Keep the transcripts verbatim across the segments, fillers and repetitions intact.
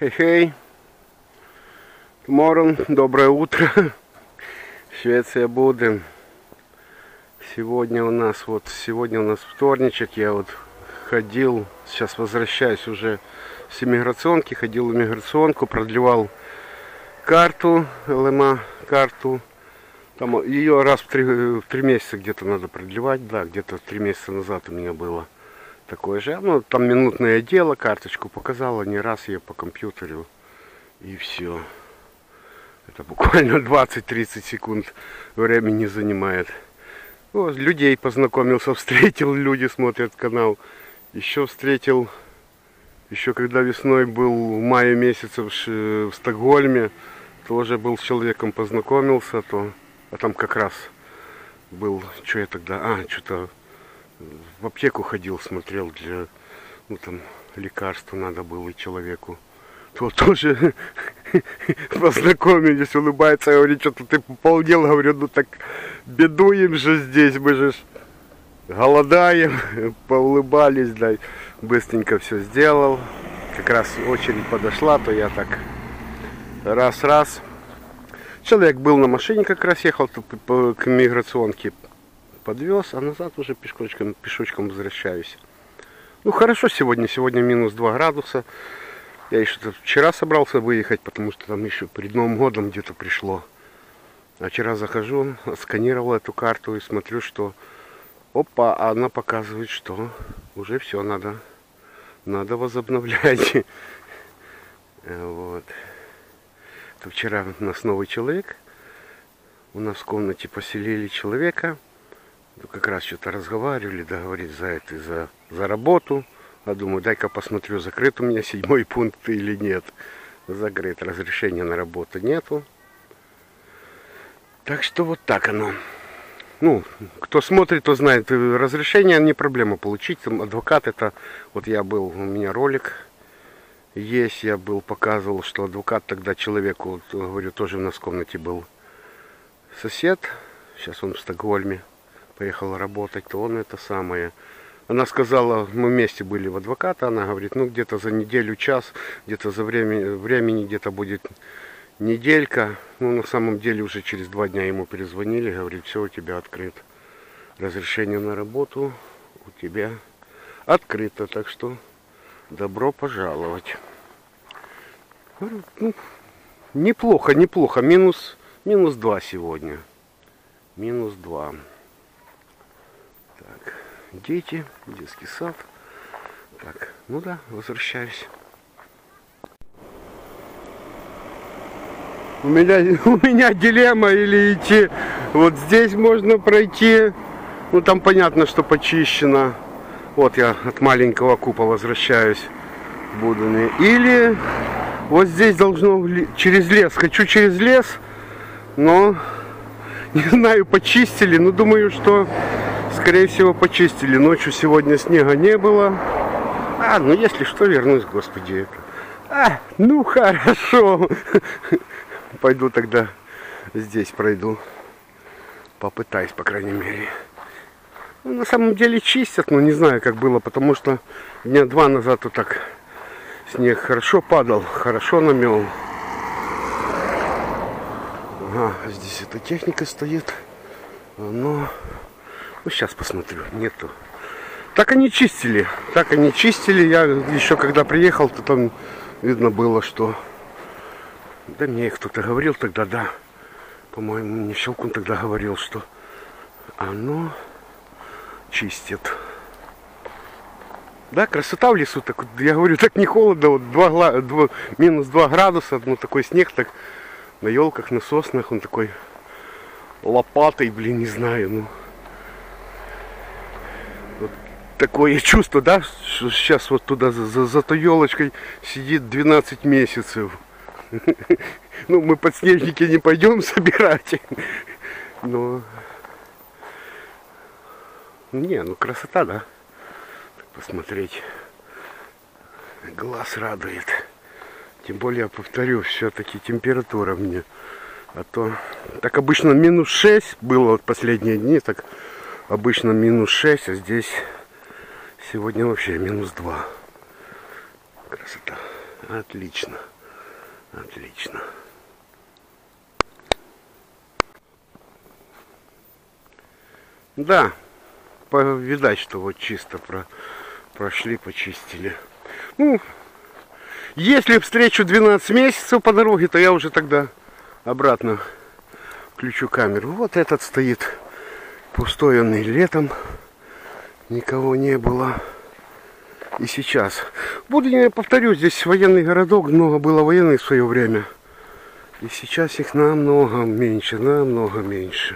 Хей-хей, tomorrow, доброе утро, Швеция Боден. Сегодня у нас вот, сегодня у нас вторничек, я вот ходил, сейчас возвращаюсь уже с иммиграционки, ходил в иммиграционку, продлевал карту, ЛМА карту, там ее раз в три, в три месяца где-то надо продлевать, да, где-то три месяца назад у меня было такое же, ну там минутное дело, карточку показала, не раз я по компьютеру и все. Это буквально двадцать-тридцать секунд времени занимает. О, людей познакомился, встретил, люди смотрят канал. Еще встретил, еще когда весной был, в мае месяце в, Ш... в Стокгольме, тоже был с человеком, познакомился, то, а там как раз был, что я тогда, а, что-то в аптеку ходил, смотрел, для, ну там, лекарства надо было человеку. То тоже познакомились, улыбается, говорит, что-то ты пополнел, говорю, ну так бедуем же здесь, мы же голодаем, поулыбались, да, быстренько все сделал, как раз очередь подошла, то я так раз-раз. Человек был на машине, как раз ехал к миграционке, подвез, а назад уже пешком, пешочком возвращаюсь. Ну хорошо сегодня, сегодня минус два градуса. Я еще вчера собрался выехать, потому что там еще перед Новым годом где-то пришло. А вчера захожу, сканировал эту карту и смотрю, что опа, она показывает, что уже все, надо, надо возобновлять. Вот. То вчера у нас новый человек. У нас в комнате поселили человека. Как раз что-то разговаривали, договорились за это, за, за работу. А думаю, дай-ка посмотрю, закрыт у меня седьмой пункт или нет. Закрыт, разрешения на работу нету. Так что вот так оно. Ну, кто смотрит, то знает. Разрешение не проблема получить. Там адвокат это, вот я был, у меня ролик есть, я был, показывал, что адвокат тогда человеку, вот, говорю, тоже у нас в комнате был сосед. Сейчас он в Стокгольме поехал работать, то он это самое. Она сказала, мы вместе были в адвоката, она говорит, ну где-то за неделю, час, где-то за время, времени где-то будет неделька. Ну на самом деле уже через два дня ему перезвонили, говорит, все, у тебя открыт. Разрешение на работу у тебя открыто, так что добро пожаловать. Ну, неплохо, неплохо, минус, минус два сегодня. Минус два. Так. Дети, детский сад. Так, ну да, возвращаюсь. У меня, у меня дилемма, или идти вот здесь можно пройти. Ну там понятно, что почищено. Вот я от маленького купа возвращаюсь в Будене. Или вот здесь должно через лес. Хочу через лес, но не знаю, почистили. Но думаю, что скорее всего почистили. Ночью сегодня снега не было. А, ну если что, вернусь, господи. Это. А, ну хорошо. Пойду тогда здесь пройду. Попытаюсь, по крайней мере. Ну, на самом деле чистят, но не знаю, как было, потому что дня два назад вот так снег хорошо падал, хорошо намел. Ага, здесь эта техника стоит. Но... Ну, сейчас посмотрю. Нету. Так они чистили. Так они чистили. Я еще когда приехал, то там видно было, что... Да мне кто-то говорил тогда, да. По-моему, мне Щелкун тогда говорил, что оно чистит. Да, красота в лесу. Так, я говорю, так не холодно. Вот два, два, минус два градуса. Ну, такой снег так на елках, на соснах. Он такой лопатой, блин, не знаю, ну... Вот такое чувство, да, что сейчас вот туда за, за, за той елочкой сидит двенадцать месяцев. Ну, мы подснежники не пойдем собирать. Но... Не, ну красота, да. Посмотреть. Глаз радует. Тем более, повторю, все-таки температура мне. А то... Так обычно минус шесть было вот последние дни, так... Обычно минус шесть, а здесь сегодня вообще минус два. Красота. Отлично. Отлично. Да, видать, что вот чисто про, прошли, почистили. Ну, если встречу двенадцать месяцев по дороге, то я уже тогда обратно включу камеру. Вот этот стоит пустой, он и летом никого не было. И сейчас. Буду, я повторю, здесь военный городок, много было военных в свое время. И сейчас их намного меньше, намного меньше.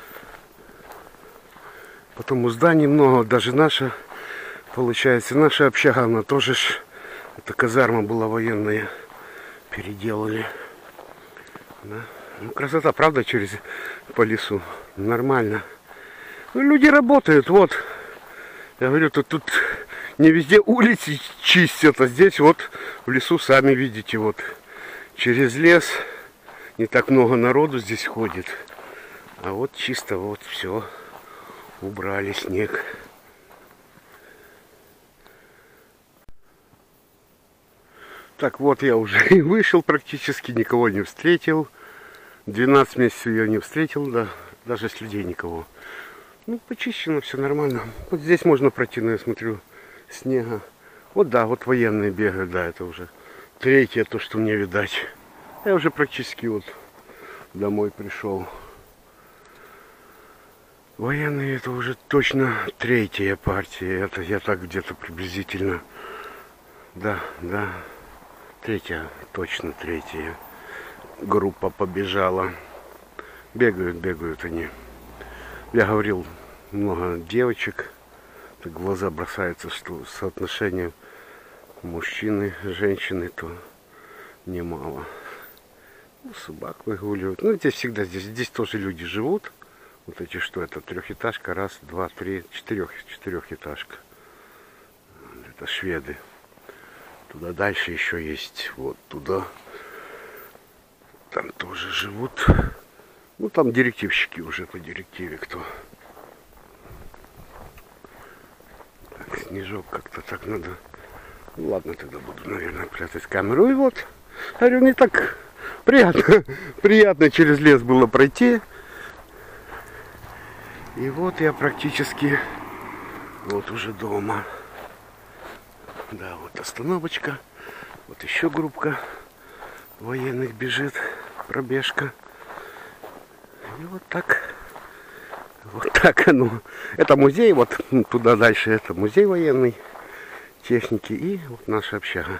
Потому зданий много, даже наша, получается, наша общага, она тоже ж, эта казарма была военная, переделали. Да? Ну, красота, правда, через по лесу, нормально. Ну, люди работают, вот. Я говорю, тут, тут не везде улицы чистят, а здесь вот в лесу, сами видите, вот. Через лес не так много народу здесь ходит. А вот чисто вот все. Убрали снег. Так, вот я уже и вышел практически, никого не встретил. двенадцать месяцев я не встретил, да, даже с людей никого. Ну, почищено, все нормально. Вот здесь можно пройти, но я смотрю, снега. Вот да, вот военные бегают, да, это уже третье, то, что мне видать. Я уже практически вот домой пришел. Военные это уже точно третья партия. Это я так где-то приблизительно. Да, да. Третья, точно третья группа побежала. Бегают, бегают они. Я говорил, много девочек. Так в глаза бросается, что соотношение мужчины, женщины, то немало. Ну, собак выгуливают. Ну, здесь всегда, здесь, здесь тоже люди живут. Вот эти что, это трехэтажка, раз, два, три, четырех, четырехэтажка. Это шведы. Туда дальше еще есть, вот туда. Там тоже живут. Ну, там директивщики уже по директиве кто. Так, снежок как-то так надо. Ну, ладно, тогда буду, наверное, прятать камеру. И вот, говорю, не так приятно, приятно через лес было пройти. И вот я практически вот уже дома. Да, вот остановочка. Вот еще группка военных бежит. Пробежка. И вот так. Вот так оно. Это музей. Вот туда дальше это музей военной техники. И вот наша общага.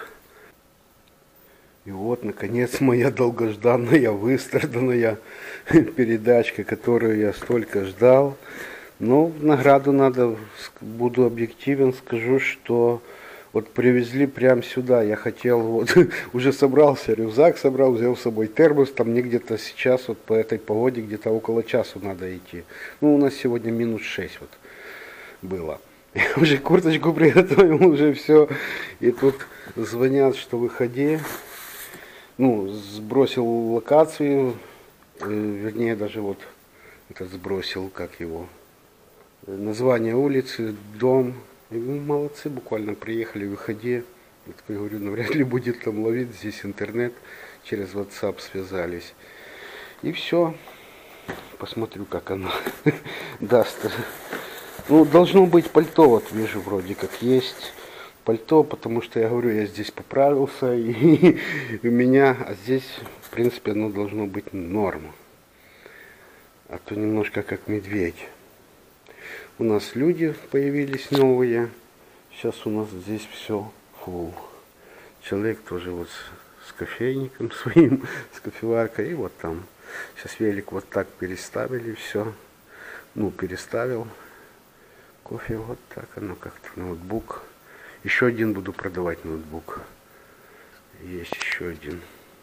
И вот, наконец, моя долгожданная, выстраданная передачка, которую я столько ждал. Но в награду надо, буду объективен, скажу, что вот привезли прямо сюда. Я хотел, вот, уже собрался, рюкзак собрал, взял с собой термос. Там мне где-то сейчас, вот по этой погоде, где-то около часу надо идти. Ну, у нас сегодня минус шесть вот было. Я уже курточку приготовил, уже все. И тут звонят, что выходи. Ну, сбросил локацию, э, вернее, даже вот этот сбросил, как его, название улицы, дом. И, ну, молодцы, буквально приехали, выходи. Я такой говорю, навряд ли будет там ловить, здесь интернет, через WhatsApp связались. И все, посмотрю, как оно даст. Ну, должно быть пальто, вот вижу, вроде как есть. Пальто, потому что я говорю, я здесь поправился, и у меня, а здесь, в принципе, оно должно быть норма. А то немножко как медведь. У нас люди появились новые. Сейчас у нас здесь все фулл. Человек тоже вот с, с кофейником своим, с кофеваркой. И вот там. Сейчас велик вот так переставили все. Ну, переставил. Кофе вот так оно как-то, ноутбук. Еще один буду продавать ноутбук. Есть еще один.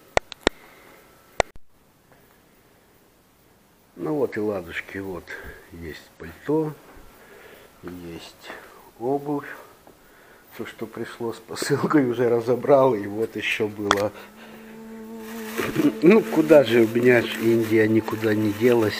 Ну вот и ладушки. Вот есть пальто. Есть обувь. То, что пришло с посылкой, уже разобрал. И вот еще было. Ну, куда же у меня Индия никуда не делась.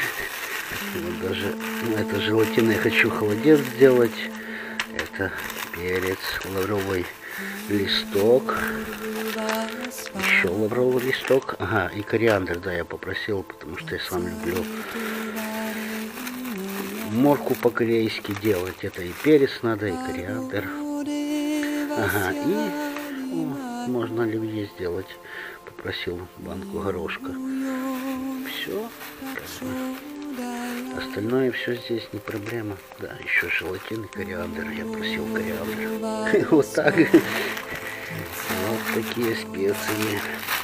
Даже это желатин я хочу холодец сделать. Это перец, лавровый листок, еще лавровый листок, ага, и кориандр, да, я попросил, потому что я сам люблю морку по-корейски делать. Это и перец надо, и кориандр. Ага, и о, можно оливье сделать. Попросил банку горошка. Все. Остальное все здесь не проблема. Да, еще желатин и кориандр. Я просил кориандр. Вот так. Вот такие специи.